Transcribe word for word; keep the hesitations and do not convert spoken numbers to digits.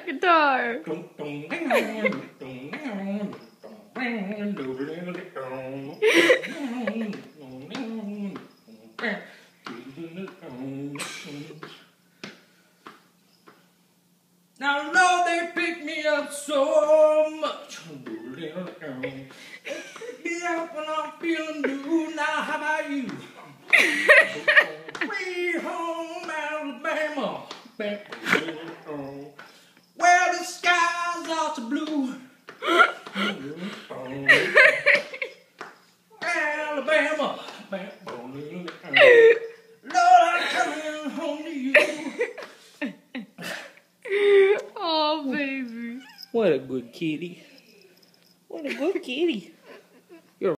guitar. Now, Lord, they pick me up so much. They pick me up when I'm feeling blue. Now, how about you? Way home, Alabama. Where the skies are so blue. Alabama. Lord, I'm coming home to you. Oh, baby. What a good kitty. What a good kitty.